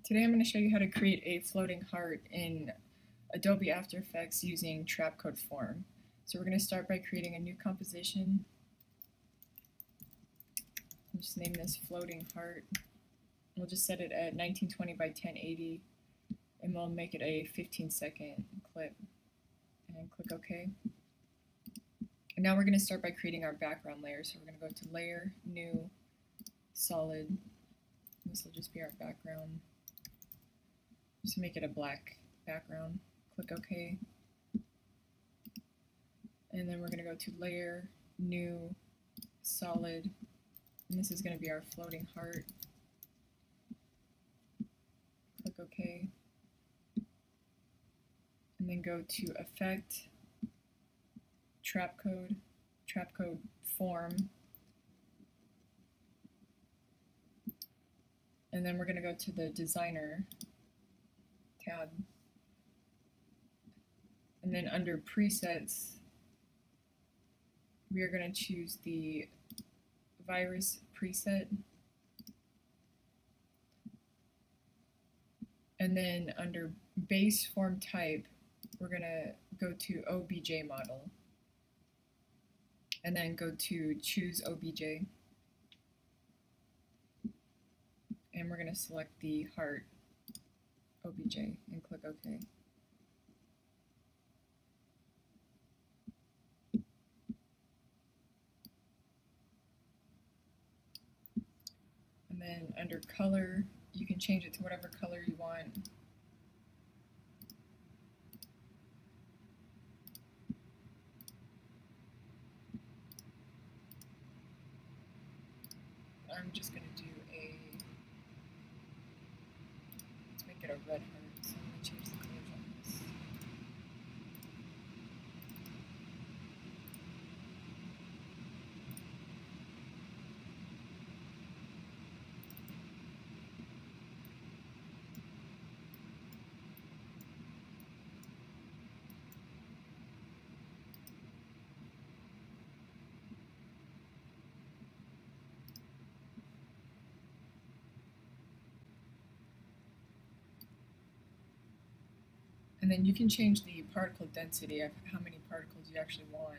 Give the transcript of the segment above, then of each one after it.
Today I'm going to show you how to create a floating heart in Adobe After Effects using Trapcode form. So we're going to start by creating a new composition. I'll just name this floating heart. We'll just set it at 1920 by 1080 and we'll make it a 15-second clip and click OK. And now we're going to start by creating our background layer. So we're going to go to Layer, New, Solid. This will just be our background. Just make it a black background. Click OK. And then we're going to go to Layer, New, Solid. And this is going to be our floating heart. Click OK. And then go to Effect, Trapcode, Trapcode Form. And then we're going to go to the Designer tab. And then under Presets, we are going to choose the Virus preset. And then under Base Form Type, we're going to go to OBJ Model. And then go to Choose OBJ. And we're going to select the heart OBJ and click OK. And then under color, you can change it to whatever color you want. I'm just going to do let's make it a red heart, so I'm going to change the colors on this. And then you can change the particle density of how many particles you actually want.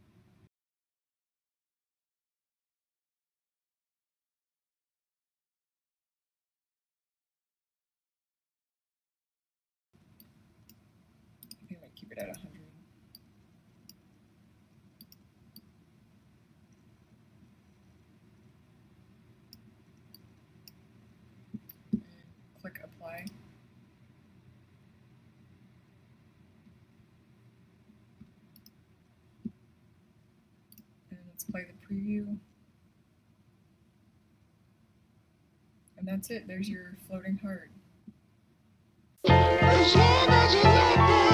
I think I might keep it at 100. And click Apply. Play the preview. And that's it. There's your floating heart.